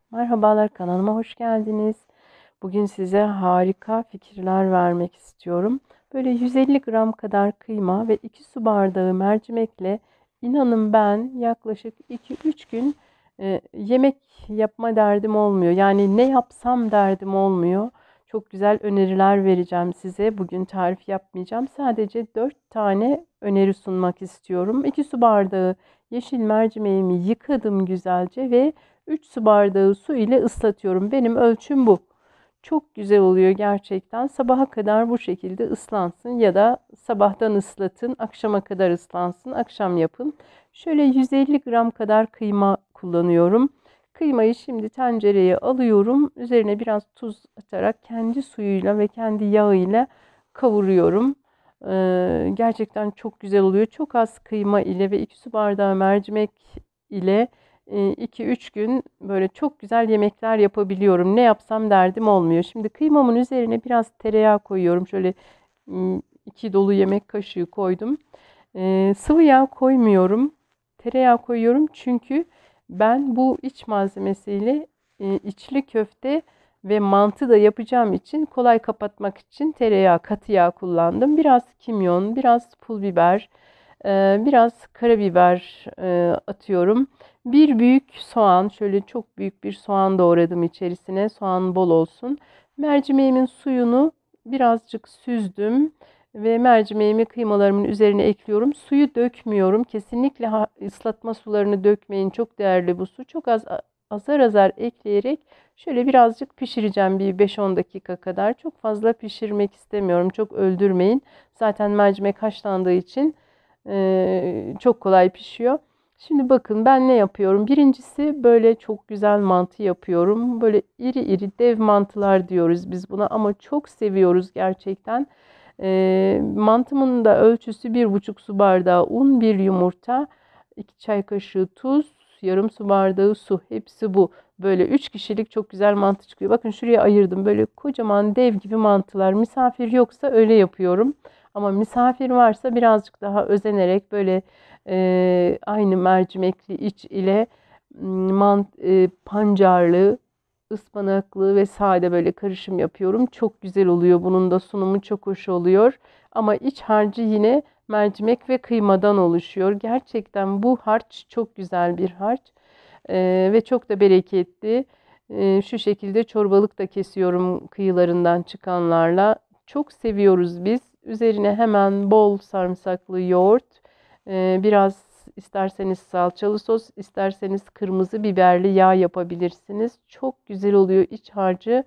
Merhabalar, kanalıma hoş geldiniz. Bugün size harika fikirler vermek istiyorum. Böyle 150 gram kadar kıyma ve 2 su bardağı mercimekle inanın ben yaklaşık 2-3 gün yemek yapma derdim olmuyor. Yani ne yapsam derdim olmuyor. Çok güzel öneriler vereceğim size. Bugün tarif yapmayacağım. Sadece 4 tane öneri sunmak istiyorum. 2 su bardağı yeşil mercimeğimi yıkadım güzelce ve 3 su bardağı su ile ıslatıyorum. Benim ölçüm bu. Çok güzel oluyor gerçekten. Sabaha kadar bu şekilde ıslansın ya da sabahtan ıslatın, akşama kadar ıslansın, akşam yapın. Şöyle 150 gram kadar kıyma kullanıyorum. Kıymayı şimdi tencereye alıyorum. Üzerine biraz tuz atarak kendi suyuyla ve kendi yağıyla kavuruyorum. Gerçekten çok güzel oluyor. Çok az kıyma ile ve 2 su bardağı mercimek ile 2-3 gün böyle çok güzel yemekler yapabiliyorum. Ne yapsam derdim olmuyor. Şimdi kıymamın üzerine biraz tereyağı koyuyorum. Şöyle 2 dolu yemek kaşığı koydum. Sıvı yağ koymuyorum. Tereyağı koyuyorum çünkü ben bu iç malzemesiyle içli köfte ve mantı da yapacağım için kolay kapatmak için tereyağı, katı yağ kullandım. Biraz kimyon, biraz pul biber, biraz karabiber atıyorum. Bir büyük soğan, şöyle çok büyük bir soğan doğradım içerisine. Soğan bol olsun. Mercimeğimin suyunu birazcık süzdüm ve mercimeğimi kıymalarımın üzerine ekliyorum. Suyu dökmüyorum. Kesinlikle ıslatma sularını dökmeyin. Çok değerli bu su. Çok az azar azar ekleyerek şöyle birazcık pişireceğim bir 5-10 dakika kadar. Çok fazla pişirmek istemiyorum. Çok öldürmeyin. Zaten mercimek haşlandığı için çok kolay pişiyor. Şimdi bakın ben ne yapıyorum? Birincisi böyle çok güzel mantı yapıyorum. Böyle iri iri dev mantılar diyoruz biz buna ama çok seviyoruz gerçekten. Mantımın da ölçüsü 1,5 su bardağı un, bir yumurta, 2 çay kaşığı tuz, yarım su bardağı su. Hepsi bu. Böyle 3 kişilik çok güzel mantı çıkıyor. Bakın şuraya ayırdım. Böyle kocaman dev gibi mantılar. Misafir yoksa öyle yapıyorum. Ama misafir varsa birazcık daha özenerek böyle aynı mercimekli iç ile pancarlı, ıspanaklı ve sade böyle karışım yapıyorum. Çok güzel oluyor. Bunun da sunumu çok hoş oluyor. Ama iç harcı yine mercimek ve kıymadan oluşuyor. Gerçekten bu harç çok güzel bir harç. Ve çok da bereketli. Şu şekilde çorbalık da kesiyorum kıyılarından çıkanlarla. Çok seviyoruz biz. Üzerine hemen bol sarımsaklı yoğurt, biraz isterseniz salçalı sos, isterseniz kırmızı biberli yağ yapabilirsiniz. Çok güzel oluyor iç harcı,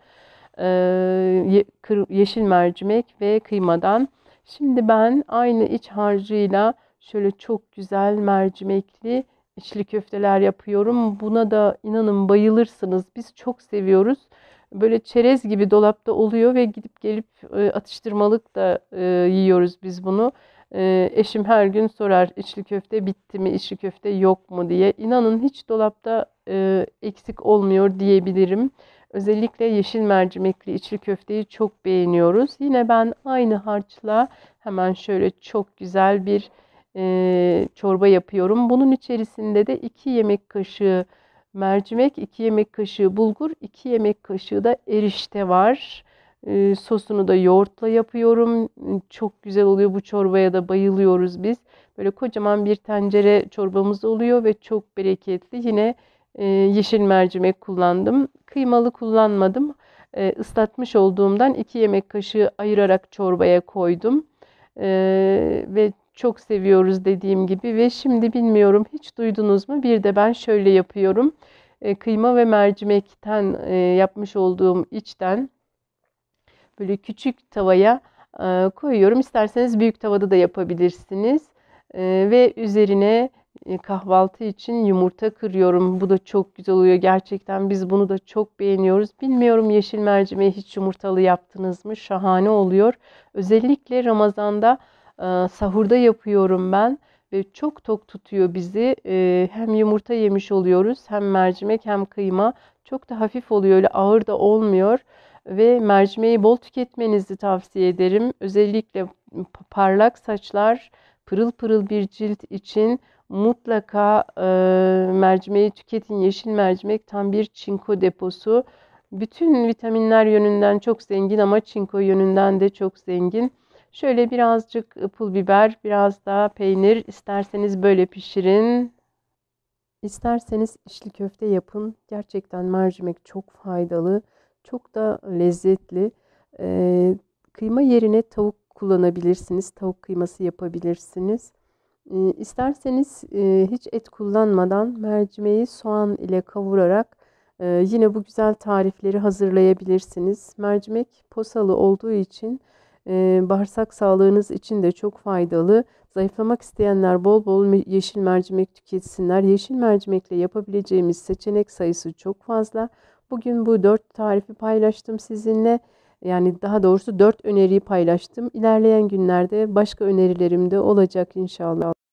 yeşil mercimek ve kıymadan. Şimdi ben aynı iç harcıyla şöyle çok güzel mercimekli içli köfteler yapıyorum. Buna da inanın bayılırsınız. Biz çok seviyoruz. Böyle çerez gibi dolapta oluyor ve gidip gelip atıştırmalık da yiyoruz biz bunu. Eşim her gün sorar içli köfte bitti mi, içli köfte yok mu diye. İnanın hiç dolapta eksik olmuyor diyebilirim. Özellikle yeşil mercimekli içli köfteyi çok beğeniyoruz. Yine ben aynı harçla hemen şöyle çok güzel bir çorba yapıyorum. Bunun içerisinde de 2 yemek kaşığı mercimek, 2 yemek kaşığı bulgur, 2 yemek kaşığı da erişte var. Sosunu da yoğurtla yapıyorum. Çok güzel oluyor, bu çorbaya da bayılıyoruz biz. Böyle kocaman bir tencere çorbamız oluyor ve çok bereketli. Yine yeşil mercimek kullandım. Kıymalı kullanmadım. Islatmış olduğumdan 2 yemek kaşığı ayırarak çorbaya koydum. Ve çok seviyoruz dediğim gibi. Ve şimdi bilmiyorum hiç duydunuz mu? Bir de ben şöyle yapıyorum. Kıyma ve mercimekten yapmış olduğum içten böyle küçük tavaya koyuyorum. İsterseniz büyük tavada da yapabilirsiniz. Ve üzerine kahvaltı için yumurta kırıyorum. Bu da çok güzel oluyor. Gerçekten biz bunu da çok beğeniyoruz. Bilmiyorum yeşil mercimeği hiç yumurtalı yaptınız mı? Şahane oluyor. Özellikle Ramazan'da sahurda yapıyorum ben. Ve çok tok tutuyor bizi. Hem yumurta yemiş oluyoruz, hem mercimek hem kıyma. Çok da hafif oluyor. Öyle ağır da olmuyor ve mercimeği bol tüketmenizi tavsiye ederim. Özellikle parlak saçlar, pırıl pırıl bir cilt için Mutlaka mercimeği tüketin. Yeşil mercimek tam bir çinko deposu. Bütün vitaminler yönünden çok zengin ama çinko yönünden de çok zengin. Şöyle birazcık pul biber, biraz daha peynir. İsterseniz böyle pişirin. İsterseniz içli köfte yapın. Gerçekten mercimek çok faydalı, çok da lezzetli. Kıyma yerine tavuk kullanabilirsiniz. Tavuk kıyması yapabilirsiniz. İsterseniz hiç et kullanmadan mercimeği soğan ile kavurarak yine bu güzel tarifleri hazırlayabilirsiniz. Mercimek posalı olduğu için bağırsak sağlığınız için de çok faydalı. Zayıflamak isteyenler bol bol yeşil mercimek tüketsinler. Yeşil mercimekle yapabileceğimiz seçenek sayısı çok fazla. Bugün bu 4 tarifi paylaştım sizinle. Yani daha doğrusu 4 öneriyi paylaştım. İlerleyen günlerde başka önerilerim de olacak inşallah.